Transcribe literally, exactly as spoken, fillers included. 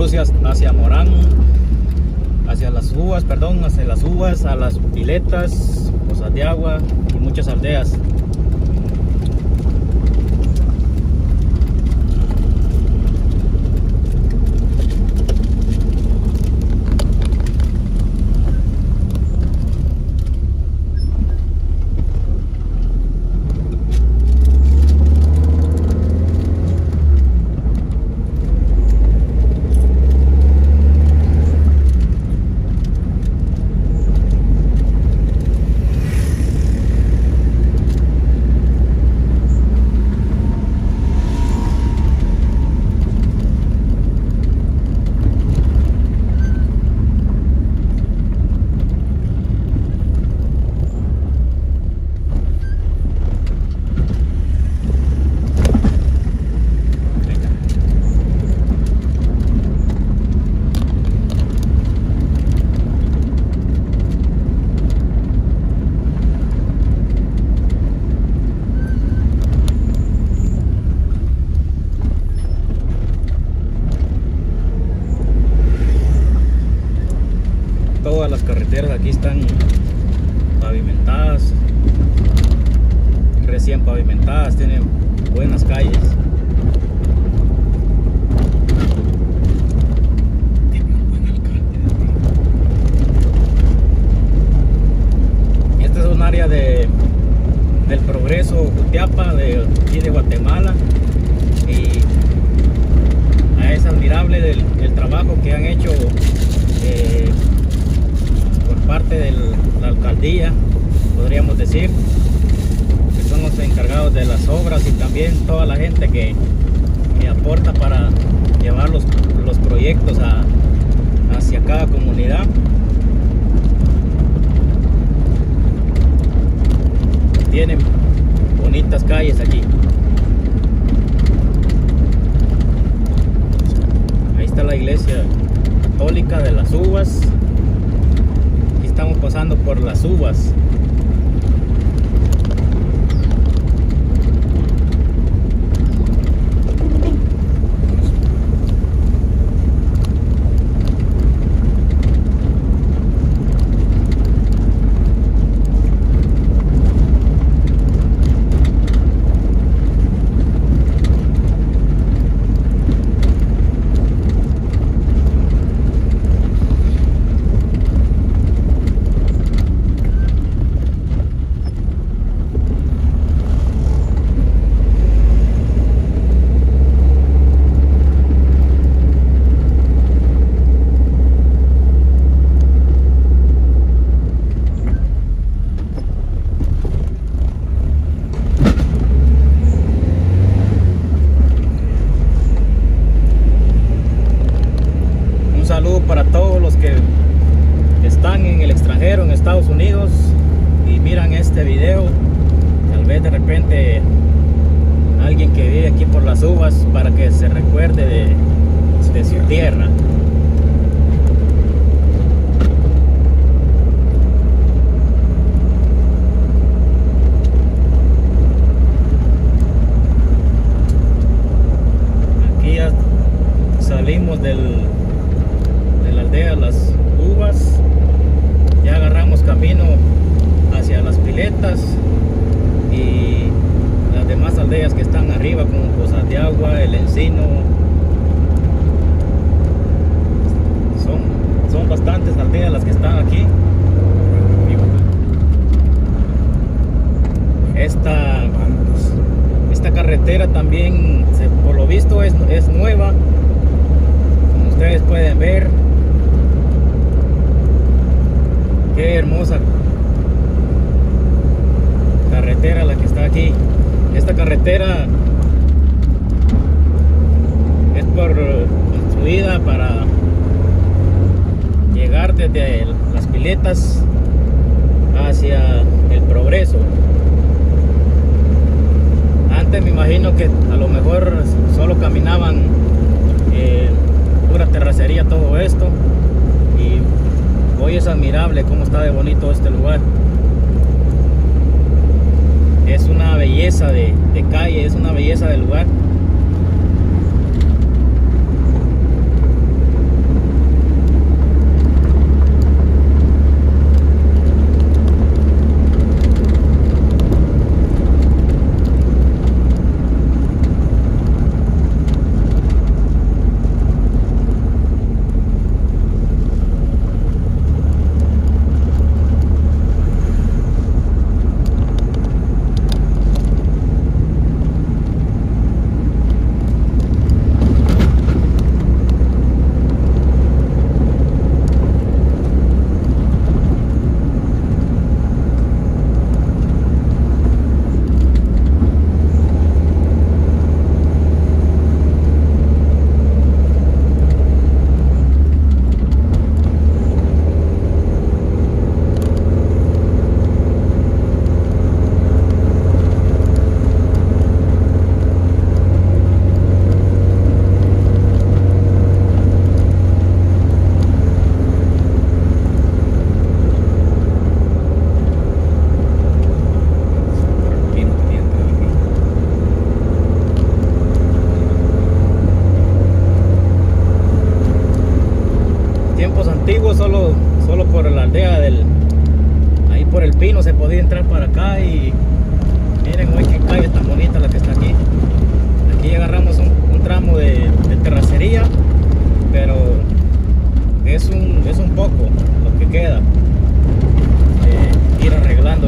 cruce hacia Morán, hacia las uvas, perdón, hacia las uvas, a las piletas, Pozas de Agua y muchas aldeas. Todas las carreteras aquí están pavimentadas, recién pavimentadas, tienen buenas calles. Este es un área de, del Progreso, Jutiapa, de aquí de Guatemala, y es admirable del, el trabajo que han hecho eh, parte de la alcaldía, podríamos decir, que son los encargados de las obras, y también toda la gente que, que aporta para llevar los, los proyectos a, hacia cada comunidad. Tienen bonitas calles aquí. Ahí está la iglesia católica de las Uvas. Estamos pasando por las Uvas. Para todos los que están en el extranjero, en Estados Unidos, y miran este video, tal vez de repente alguien que vive aquí por las Uvas, para que se recuerde de, de su tierra. Aquí ya salimos del aldea Las Uvas, ya agarramos camino hacia las piletas y las demás aldeas que están arriba, como Pozas de Agua, El Encino. Son, son bastantes aldeas las que están aquí. Esta, esta carretera también, por lo visto, es, es nueva, como ustedes pueden ver. Qué hermosa carretera la que está aquí. Esta carretera es por construida para llegar desde las piletas hacia el Progreso. Antes me imagino que a lo mejor solo caminaban eh, pura terracería todo esto, y hoy es admirable cómo está de bonito este lugar. Es una belleza de, de calle, es una belleza del lugar. aquí no se podía entrar para acá. Y miren hoy qué calle tan bonita la que está aquí. Aquí agarramos un, un tramo de, de terracería, pero es un, es un poco lo que queda, eh, ir arreglando.